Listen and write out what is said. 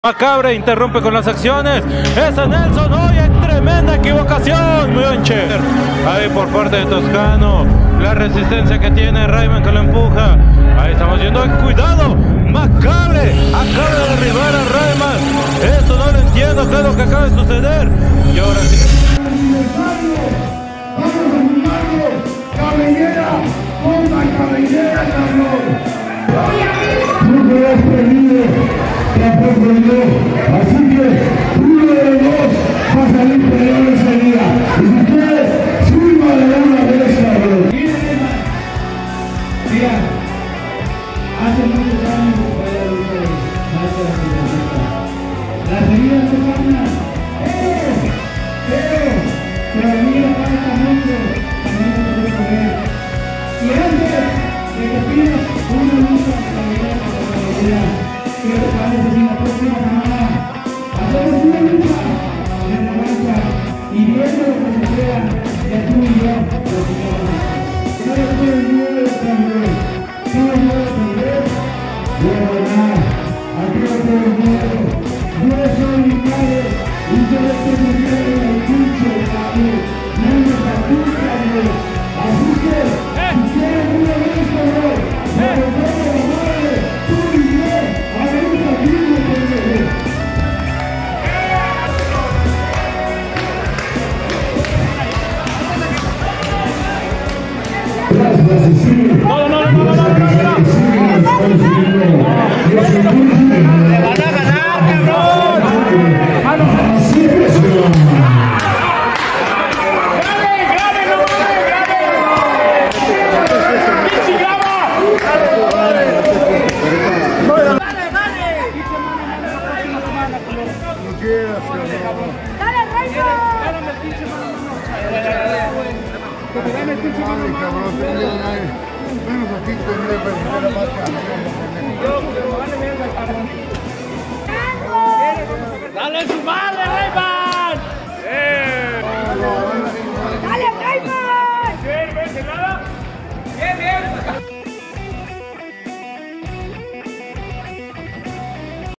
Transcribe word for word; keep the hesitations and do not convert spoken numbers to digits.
Macabre interrumpe con las acciones. Esa Nelson, oye, tremenda equivocación. Muy bien, che. Ahí por parte de Toscano. La resistencia que tiene Rayman que lo empuja. Ahí estamos yendo. Cuidado. Macabre acaba de derribar a Rayman. Esto no lo entiendo. ¿Qué es lo que acaba de suceder? Y ahora sí. Cabellera, ponga cabellera, cabrón. Tú me has perdido, tampoco yo. Así que uno de los dos va a salir peleado ese día. Y si quieres, sirva de una vez, cabrón. Mira, hace muchos años que fue la lucha de Marta la Ciudadana. Las heridas se sanan. ¡Eh! ¡Eh! Todavía falta mucho. Y antes de que pidas una lucha para llegar a la realidad, quiero que vayas en la próxima semana. Hacemos una lucha de revancha y viendo lo que se crea de tú y yo, lo que queramos. No le puedo el nuevo de Samuel, no le puedo entender. Bueno, nada, aquí no puedo el nuevo. Yo soy mi padre, y yo le tengo miedo al pinche cabrón. No me captura, cabrón. Así que, si quieres una vez, cabrón, me recuerdo la madre, tú y yo, a la lucha libre, pendejo. No, no, no, no, no, no, ¡Le van a ganar, cabrón! ¡Así es! ¡Dale, Rayman! Que te gane el pinche mano, cabrón, te voy a ganar. Menos aquí con el más cabrón.